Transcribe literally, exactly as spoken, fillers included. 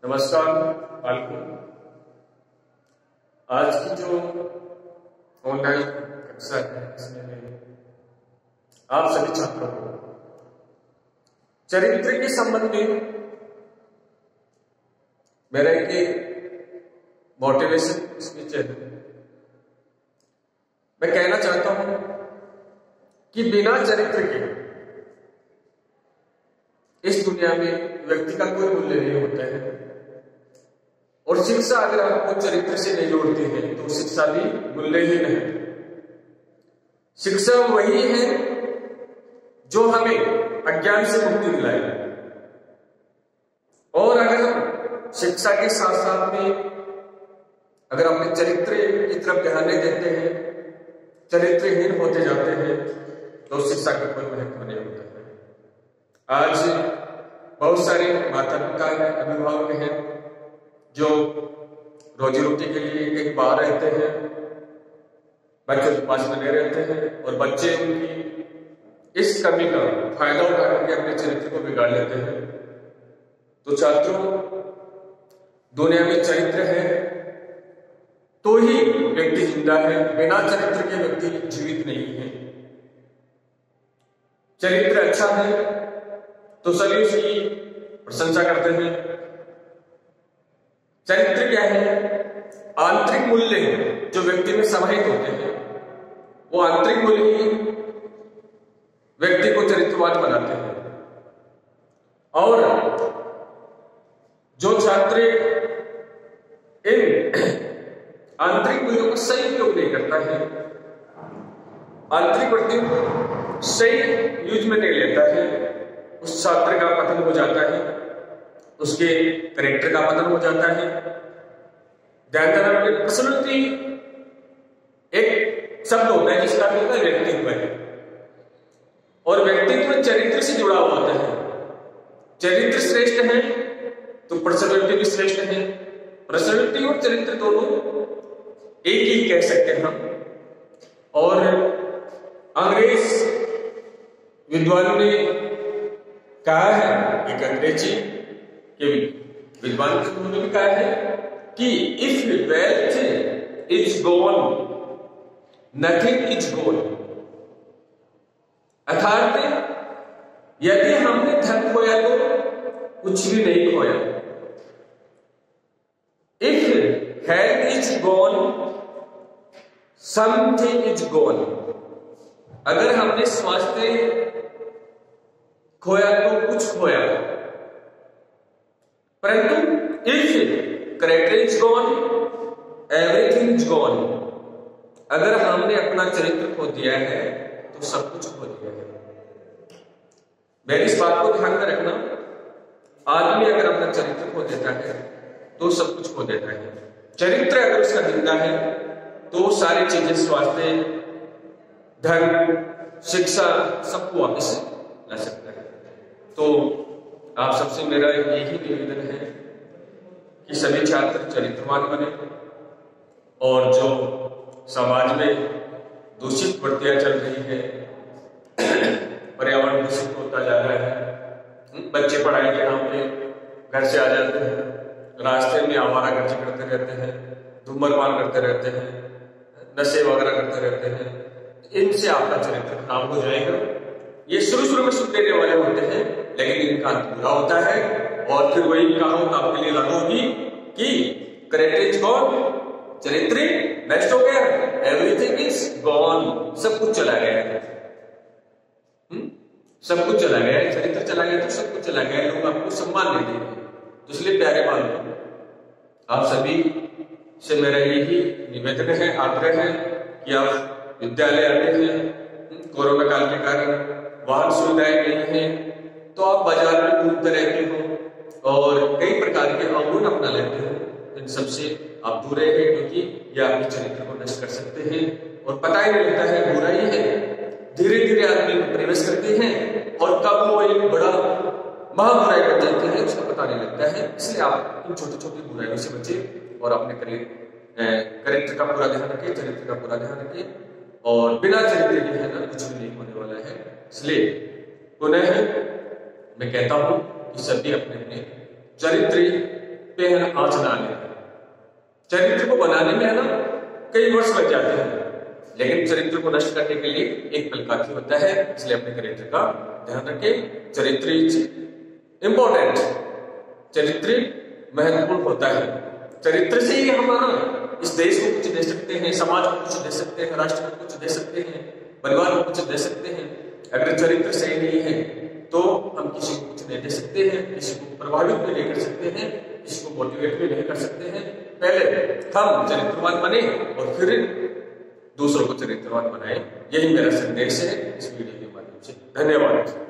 नमस्कार बालकों, आज की जो ऑनलाइन कक्षा है इसमें मैं आप सभी छात्रों को चरित्र के संबंध में मेरा एक मोटिवेशन स्पीच है। मैं कहना चाहता हूं कि बिना चरित्र के इस दुनिया में व्यक्ति का कोई मूल्य नहीं होता है, और शिक्षा अगर आपको चरित्र से नहीं जोड़ती है तो शिक्षा भी मूल्य ही नहीं। शिक्षा वही है जो हमें अज्ञान से मुक्ति दिलाए, और अगर हम शिक्षा के साथ साथ में अगर अपने चरित्र की तरफ ध्यान नहीं देते हैं, चरित्रहीन होते जाते हैं, तो शिक्षा का कोई महत्व नहीं होता है। आज बहुत सारे माता पिता हैं, अभिभावक हैं जो रोजी रोटी के लिए एक बाहर रहते हैं, बच्चों के पास बने रहते हैं, और बच्चे उनकी इस कमी का फायदा उठा करके अपने चरित्र को बिगाड़ लेते हैं। तो छात्रों, दुनिया में चरित्र है तो ही व्यक्ति जिंदा है, बिना चरित्र के व्यक्ति जीवित नहीं है। चरित्र अच्छा है तो सभी उसकी प्रशंसा करते हैं। चरित्र क्या है? आंतरिक मूल्य जो व्यक्ति में समाहित होते हैं, वो आंतरिक मूल्य ही व्यक्ति को चरित्रवान बनाते हैं। और जो छात्र इन आंतरिक मूल्यों का सही उपयोग नहीं करता है, आंतरिक वृत्ति को सही यूज में नहीं लेता है, उस छात्र का पतन हो जाता है, उसके कैरेक्टर का पतन हो जाता है। ध्यान देना, पर्सनैलिटी एक शब्द होता है जिसका अर्थ होता है व्यक्तित्व है, और व्यक्तित्व चरित्र से जुड़ा हुआ होता है। चरित्र श्रेष्ठ है तो पर्सनैलिटी भी श्रेष्ठ है। पर्सनैलिटी और चरित्र दोनों एक ही कह सकते हैं हम। और अंग्रेज विद्वान ने कहा है, एक अंग्रेजी के विद्वान ने भी कहा है कि if wealth is gone nothing is gone. अर्थात यदि हमने धन खोया तो कुछ भी नहीं खोया। If health is gone something is gone. अगर हमने स्वास्थ्य खोया तो कुछ खोया। परंतु if character is gone everything is gone. अगर हमने अपना चरित्र खो दिया है तो सब कुछ खो दिया है। मेरी इस बात को ध्यान में रखना, आदमी अगर अपना चरित्र खो देता है तो सब कुछ खो देता है। चरित्र अगर उसका जिंदा है तो सारी चीजें, स्वास्थ्य, धन, शिक्षा, सबको वापस ला सकता है। तो आप सबसे मेरा यही निवेदन है कि सभी छात्र चरित्रवान बने, और जो समाज में दूषित वृत्तियां चल रही है, पर्यावरण दूषित होता जा रहा है, बच्चे पढ़ाई के नाम पे घर से आ जाते हैं, रास्ते में आवारागर्दी करते रहते हैं, धूम्रपान करते रहते हैं, नशे वगैरह करते रहते हैं, इनसे आपका चरित्र खराब हो जाएगा। ये शुरू शुरू में सुख देने वाले होते हैं, लेकिन इनका अंत बुरा होता है। और फिर वही कहावत आपके लिए लागू होगी कि कैरेक्टर इज गॉन, चरित्र नष्ट हो गया, एवरीथिंग इज गॉन। सब कुछ चला गया है, सब कुछ चला गया है। चरित्र चला गया तो सब कुछ चला गया है। लोग आपको सम्मान नहीं देंगे। तो इसलिए प्यारे बालकों, आप सभी से मेरा यही निवेदन है, आग्रह है कि आप विद्यालय आते हैं, कोरोना काल के कारण वाहन सुविधाएं नहीं है, तो आप बाजार में घूमते रहते हो और कई प्रकार के अवगुण अपना लेते हो। इन सबसे आप दूर रहे, क्योंकि ये आपके चरित्र को नष्ट कर सकते हैं, और पता ही नहीं लगता है बुराई है। धीरे धीरे आदमी प्रवेश करते हैं और कब वो एक बड़ा महाबुराई बन जाती है, उसका पता नहीं लगता है। इसलिए आप इन छोटी छोटी बुराइयों से बचे और अपने चरित्र का पूरा ध्यान रखें, चरित्र का पूरा ध्यान रखें। और बिना चरित्र के है ना कुछ भी नहीं होने वाला है। इसलिए पुनः मैं कहता हूं कि सभी अपने अपने चरित्र पे है ना आंच ना आने। चरित्र को बनाने में है ना कई वर्ष लग जाते हैं, लेकिन चरित्र को नष्ट करने के लिए एक पल काफी होता है। इसलिए अपने चरित्र का ध्यान रखें। चरित्र इंपॉर्टेंट, चरित्र महत्वपूर्ण होता है। चरित्र से ही हम ना इस देश को कुछ दे सकते हैं, समाज को कुछ दे सकते हैं, राष्ट्र को कुछ दे सकते हैं, परिवार को कुछ दे सकते हैं। अगर चरित्र सही नहीं है तो हम किसी को कुछ नहीं दे सकते हैं, किसी को प्रभावित भी नहीं कर सकते हैं, किसी को मोटिवेट भी नहीं कर सकते हैं। पहले हम चरित्रवान बने और फिर दूसरों को चरित्रवान बनाए। यही मेरा संदेश है इस वीडियो के माध्यम से। धन्यवाद।